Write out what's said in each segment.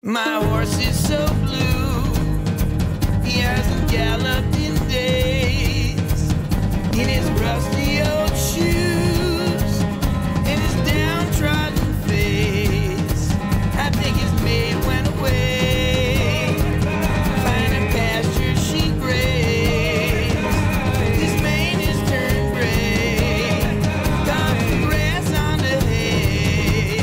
My horse is so blue, he hasn't galloped in days. In his rusty old shoes, in his downtrodden face, I think his mate went away, finding pasture she grazed. His mane is turned gray, gone from grass onto hay.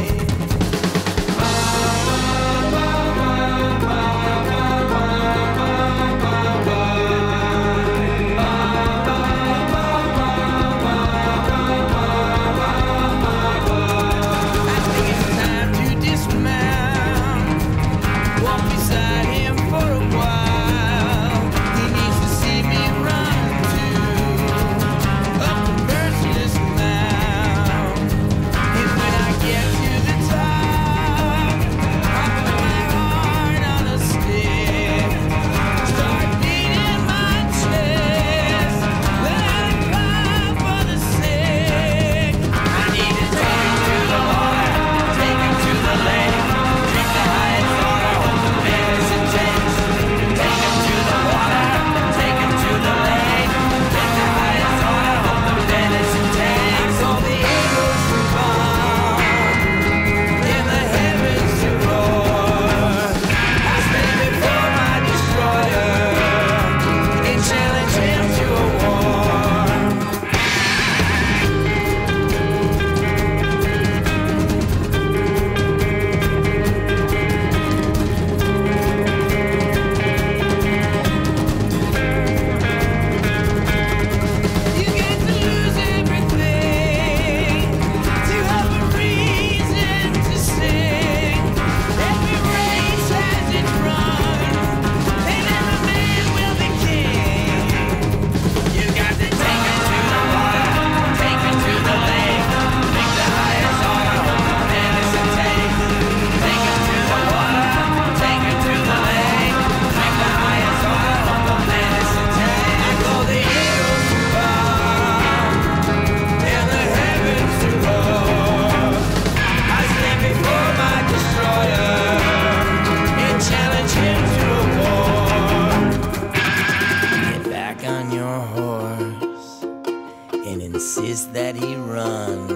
That he run.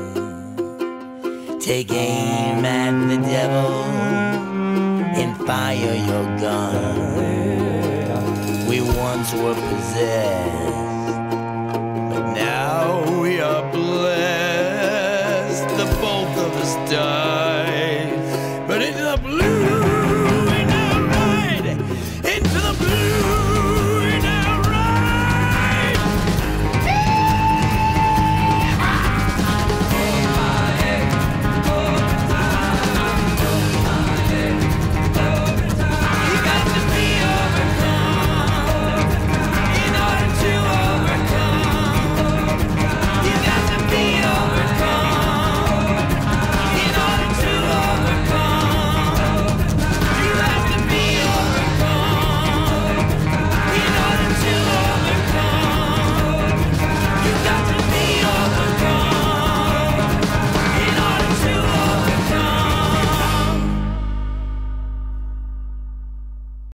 Take aim at the devil and fire your gun. We once were possessed